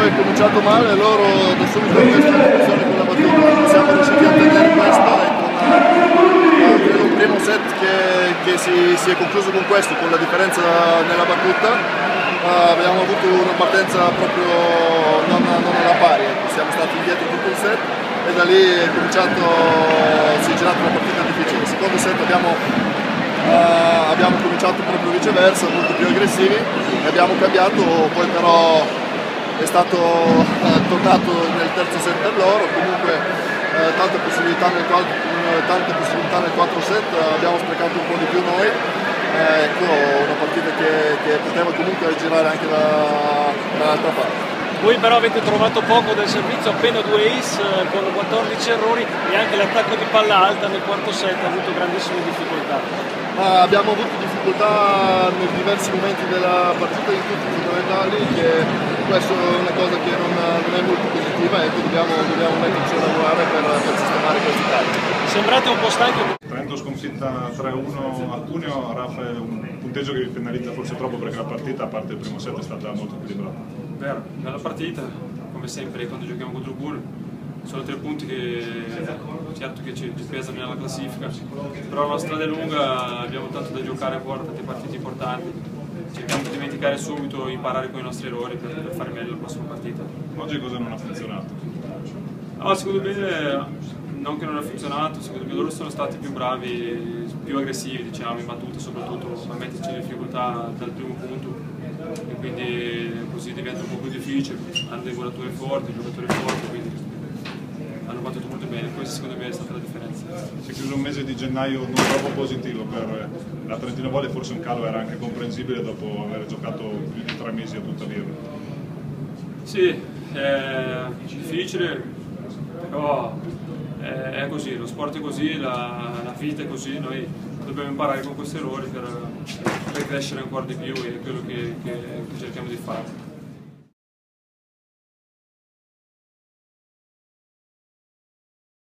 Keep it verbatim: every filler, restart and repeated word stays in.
è cominciato male, loro da subito hanno messo in discussione con la battuta, siamo riusciti a tenere questo e con uh, credo un primo set che, che si, si è concluso con questo, con la differenza nella battuta. Uh, abbiamo avuto una partenza proprio non, non alla pari, siamo stati indietro tutto il set e da lì è cominciato, si è girata una partita difficile. Nel secondo set abbiamo Uh, abbiamo cominciato proprio viceversa, molto più aggressivi e abbiamo cambiato, poi però è stato uh, tornato nel terzo set per loro, comunque uh, tante, possibilità nel, uh, tante possibilità nel quattro set, uh, abbiamo sprecato un po' di più noi, uh, ecco una partita che, che poteva comunque girare anche da, dall'altra parte. Voi però avete trovato poco del servizio, appena due ace con quattordici errori e anche l'attacco di palla alta nel quarto set ha avuto grandissime difficoltà. Ah, abbiamo avuto difficoltà nei diversi momenti della partita in tutti i fondamentali, che questa è una cosa che non, non è molto positiva e ecco, dobbiamo, dobbiamo metterci a lavorare per, per sistemare questi casi. Sembrate un po' stanchi? Trento sconfitta tre a uno a Cuneo, Rafa è un punteggio che vi penalizza forse troppo perché la partita a parte il primo set è stata molto equilibrata. Vero, bella partita, come sempre quando giochiamo contro il Bull, sono tre punti che certo che ci, ci pesano nella classifica, però la strada è lunga, abbiamo tanto da giocare ancora, tante partite importanti, cerchiamo di dimenticare subito, imparare con i nostri errori per, per fare meglio la prossima partita. Oggi cosa non ha funzionato? No, secondo me non che non ha funzionato, secondo me loro sono stati più bravi, più aggressivi diciamo, in battute soprattutto, a metterci in difficoltà dal primo punto. E quindi così diventa un po' più difficile, hanno dei volatori forti, giocatori forti, quindi hanno battuto molto bene, questa secondo me è stata la differenza. Si è chiuso un mese di gennaio non troppo positivo per la Trentino Volley, forse un calo era anche comprensibile dopo aver giocato più di tre mesi a tutta birra. Sì, è difficile, però è così, lo sport è così, la, la vita è così, noi dobbiamo imparare con questi errori per, per crescere ancora di più e è quello che, che, che cerchiamo di fare.